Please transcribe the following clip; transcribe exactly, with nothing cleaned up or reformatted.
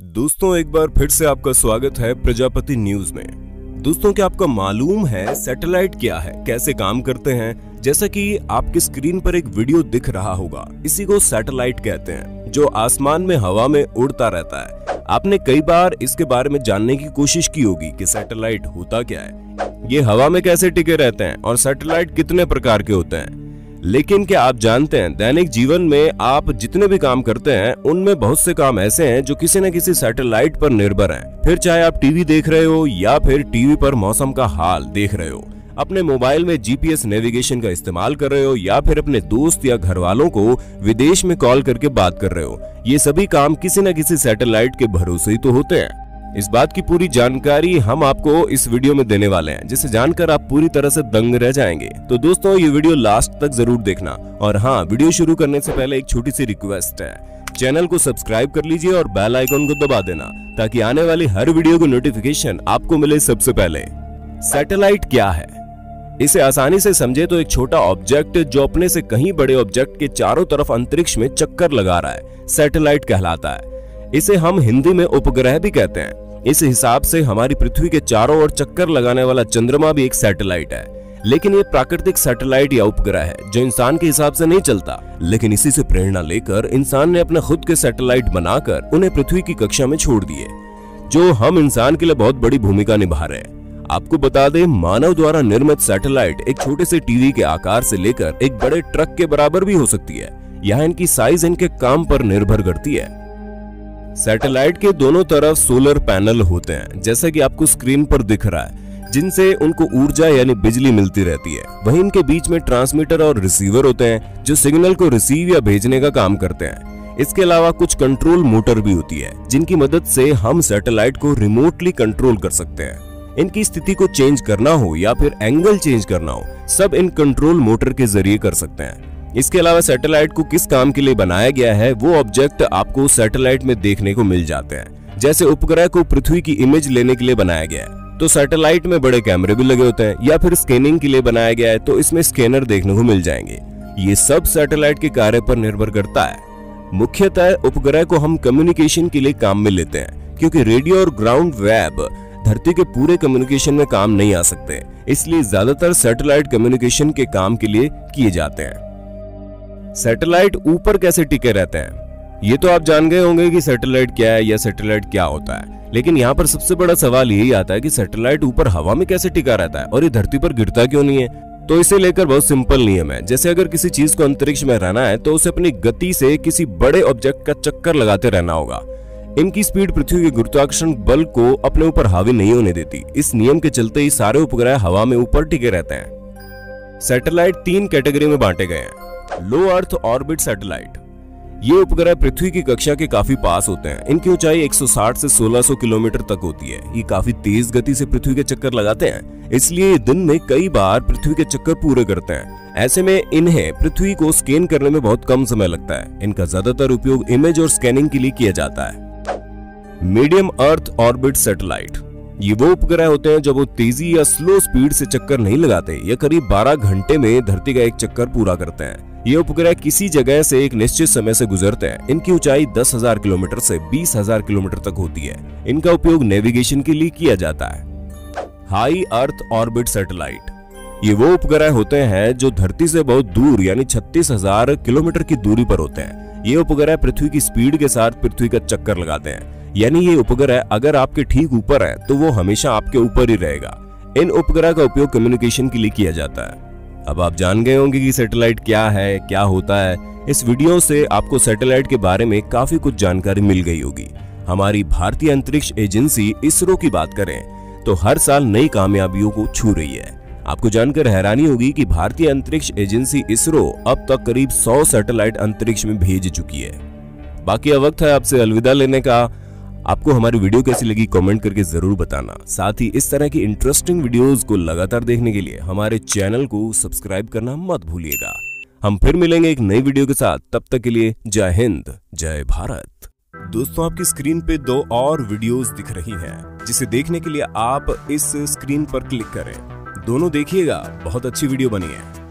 दोस्तों एक बार फिर से आपका स्वागत है प्रजापति न्यूज में। दोस्तों क्या आपको मालूम है सैटेलाइट क्या है, कैसे काम करते हैं? जैसा कि आपकी स्क्रीन पर एक वीडियो दिख रहा होगा, इसी को सैटेलाइट कहते हैं, जो आसमान में हवा में उड़ता रहता है। आपने कई बार इसके बारे में जानने की कोशिश की होगी कि सैटेलाइट होता क्या है, ये हवा में कैसे टिके रहते हैं और सैटेलाइट कितने प्रकार के होते हैं। लेकिन क्या आप जानते हैं दैनिक जीवन में आप जितने भी काम करते हैं उनमें बहुत से काम ऐसे हैं जो किसी न किसी सैटेलाइट पर निर्भर हैं। फिर चाहे आप टीवी देख रहे हो या फिर टीवी पर मौसम का हाल देख रहे हो, अपने मोबाइल में जीपीएस नेविगेशन का इस्तेमाल कर रहे हो या फिर अपने दोस्त या घर वालों को विदेश में कॉल करके बात कर रहे हो, ये सभी काम किसी न किसी सैटेलाइट के भरोसे ही तो होते हैं। इस बात की पूरी जानकारी हम आपको इस वीडियो में देने वाले हैं, जिसे जानकर आप पूरी तरह से दंग रह जाएंगे। तो दोस्तों ये वीडियो लास्ट तक जरूर देखना। और हाँ, वीडियो शुरू करने से पहले एक छोटी सी रिक्वेस्ट है, चैनल को सब्सक्राइब कर लीजिए और बेल आइकन को दबा देना ताकि आने वाली हर वीडियो की नोटिफिकेशन आपको मिले सबसे पहले। सैटेलाइट क्या है? इसे आसानी से समझे तो एक छोटा ऑब्जेक्ट जो अपने से कहीं बड़े ऑब्जेक्ट के चारों तरफ अंतरिक्ष में चक्कर लगा रहा है, सैटेलाइट कहलाता है। इसे हम हिंदी में उपग्रह भी कहते हैं। इस हिसाब से हमारी पृथ्वी के चारों ओर चक्कर लगाने वाला चंद्रमा भी एक सैटेलाइट है, लेकिन ये प्राकृतिक सैटेलाइट या उपग्रह है जो इंसान के हिसाब से नहीं चलता। लेकिन इसी से प्रेरणा लेकर इंसान ने अपने खुद के सैटेलाइट बनाकर उन्हें पृथ्वी की कक्षा में छोड़ दिए, जो हम इंसान के लिए बहुत बड़ी भूमिका निभा रहे हैं। आपको बता दें, मानव द्वारा निर्मित सैटेलाइट एक छोटे से टीवी के आकार से लेकर एक बड़े ट्रक के बराबर भी हो सकती है। यहाँ इनकी साइज इनके काम पर निर्भर करती है। सैटेलाइट के दोनों तरफ सोलर पैनल होते हैं, जैसा कि आपको स्क्रीन पर दिख रहा है, जिनसे उनको ऊर्जा यानी बिजली मिलती रहती है। वहीं इनके बीच में ट्रांसमीटर और रिसीवर होते हैं जो सिग्नल को रिसीव या भेजने का काम करते हैं। इसके अलावा कुछ कंट्रोल मोटर भी होती है, जिनकी मदद से हम सैटेलाइट को रिमोटली कंट्रोल कर सकते हैं। इनकी स्थिति को चेंज करना हो या फिर एंगल चेंज करना हो, सब इन कंट्रोल मोटर के जरिए कर सकते हैं। इसके अलावा सैटेलाइट को किस काम के लिए बनाया गया है, वो ऑब्जेक्ट आपको सैटेलाइट में देखने को मिल जाते हैं। जैसे उपग्रह को पृथ्वी की इमेज लेने के लिए बनाया गया है, तो सैटेलाइट में बड़े कैमरे भी लगे होते हैं, या फिर स्कैनिंग के लिए बनाया गया है तो इसमें स्कैनर देखने को मिल जाएंगे। ये सब सैटेलाइट के कार्य पर निर्भर करता है। मुख्यतः उपग्रह को हम कम्युनिकेशन के लिए काम में लेते हैं, क्योंकि रेडियो और ग्राउंड वेब धरती के पूरे कम्युनिकेशन में काम नहीं आ सकते, इसलिए ज्यादातर सैटेलाइट कम्युनिकेशन के काम के लिए किए जाते हैं। सैटेलाइट ऊपर कैसे टिके रहते हैं, ये तो आप जान गए होंगे कि सैटेलाइट क्या है या सैटेलाइट क्या होता है। लेकिन यहाँ पर सबसे बड़ा सवाल यही आता है कि सैटेलाइट ऊपर हवा में कैसे टिका रहता है और ये धरती पर गिरता क्यों नहीं है। तो इसे लेकर बहुत सिंपल नियम है। जैसे अगर किसी चीज को अंतरिक्ष में रहना है तो उसे अपनी गति से किसी बड़े ऑब्जेक्ट का चक्कर लगाते रहना होगा। इनकी स्पीड पृथ्वी के गुरुत्वाकर्षण बल को अपने ऊपर हावी नहीं होने देती। इस नियम के चलते ही सारे उपग्रह हवा में ऊपर टिके रहते हैं। सैटेलाइट तीन कैटेगरी में बांटे गए हैं। लो अर्थ ऑर्बिट सैटेलाइट, ये उपग्रह पृथ्वी की कक्षा के काफी पास होते हैं। इनकी ऊंचाई एक सौ साठ से सोलह सौ किलोमीटर तक होती है। ये काफी तेज गति से पृथ्वी के चक्कर लगाते हैं, इसलिए ये दिन में कई बार पृथ्वी के चक्कर पूरे करते हैं। ऐसे में इन्हें पृथ्वी को स्कैन करने में बहुत कम समय लगता है। इनका ज्यादातर उपयोग इमेज और स्कैनिंग के लिए किया जाता है। मीडियम अर्थ ऑर्बिट सैटेलाइट, ये वो उपग्रह होते हैं जो वो तेजी या स्लो स्पीड से चक्कर नहीं लगाते। ये करीब बारह घंटे में धरती का एक चक्कर पूरा करते हैं। ये उपग्रह किसी जगह से एक निश्चित समय से गुजरते हैं। इनकी ऊंचाई दस हजार किलोमीटर से बीस हजार किलोमीटर तक होती है। इनका उपयोग नेविगेशन के लिए किया जाता है। हाई अर्थ ऑर्बिट सैटेलाइट, ये वो उपग्रह होते हैं जो धरती से बहुत दूर यानी छत्तीस हजार किलोमीटर की दूरी पर होते हैं। ये उपग्रह पृथ्वी की स्पीड के साथ पृथ्वी का चक्कर लगाते हैं, यानी ये उपग्रह अगर आपके ठीक ऊपर है तो वो हमेशा आपके ऊपर ही रहेगा। इन उपग्रह का उपयोग कम्युनिकेशन के लिए किया जाता है। अब आप जान गए होंगे कि सैटेलाइट क्या है, क्या होता है। इस वीडियो से आपको सैटेलाइट के बारे में काफी कुछ जानकारी मिल गई होगी। हमारी भारतीय अंतरिक्ष एजेंसी इसरो की बात करें तो हर साल नई कामयाबियों को छू रही है। आपको जानकर हैरानी होगी कि भारतीय अंतरिक्ष एजेंसी इसरो अब तक करीब सौ सैटेलाइट अंतरिक्ष में भेज चुकी है। बाकी अब वक्त है आपसे अलविदा लेने का। आपको हमारी वीडियो कैसी लगी कमेंट करके जरूर बताना। साथ ही इस तरह की इंटरेस्टिंग वीडियोस को लगातार देखने के लिए हमारे चैनल को सब्सक्राइब करना मत भूलिएगा। हम फिर मिलेंगे एक नई वीडियो के साथ, तब तक के लिए जय हिंद, जय भारत। दोस्तों आपकी स्क्रीन पे दो और वीडियोस दिख रही हैं, जिसे देखने के लिए आप इस स्क्रीन पर क्लिक करें। दोनों देखिएगा, बहुत अच्छी वीडियो बनी है।